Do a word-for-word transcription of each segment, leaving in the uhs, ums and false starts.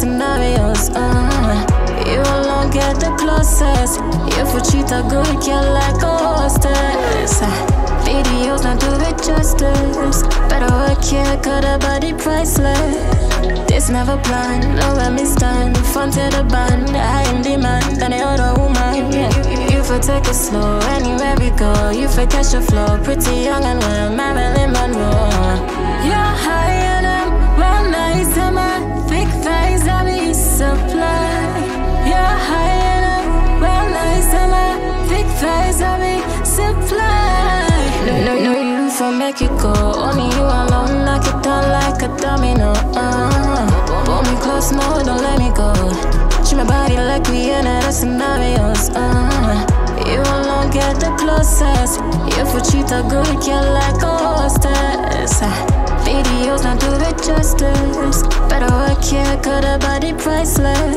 scenarios. Uh, you alone get the closest. If you treat a good girl like a hostess, videos not do it justice. Better work here, cut her body priceless. This never planned, no where me stand. Front of the band, I am demand than the other woman. Yeah. You, you for take it slow, anywhere we go. You for catch the flow, pretty young and well, Marilyn Monroe. You're higher than well nice, and my thick thighs I be supply. You're higher than well nice, and my thick thighs I be supply. No, no, no, you for make it go. Only you alone, knock it down like a domino. Uh, hold me close, no, don't let me go. Treat my body like we in other scenarios. Uh, you alone get the closest. If you treat a good girl like a hostess, videos not do it justice. Better work here, cut her body priceless.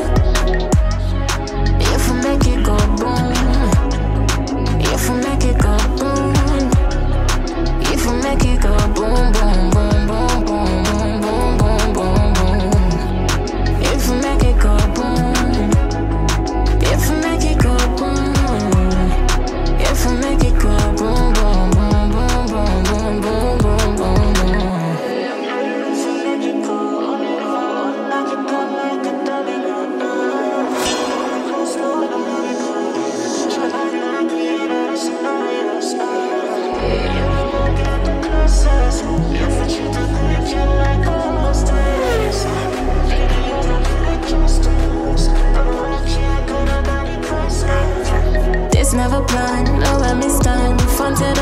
If we make it go boom, if we make it go boom, if we make it go boom, boom, boom, boom, boom, boom, boom, boom, boom. If we make it go boom, if we make it go boom, if we make it go boom, boom, boom, boom, boom, boom, boom, boom, boom, boom. If we make it go, knock it down like a domino. Slow down, try to like we in other scenarios. You alone get the closest. If we treat the good girl like a hostess, videos not do it justice. Better work here, cut her body priceless. This never planned, no where me stand. Front of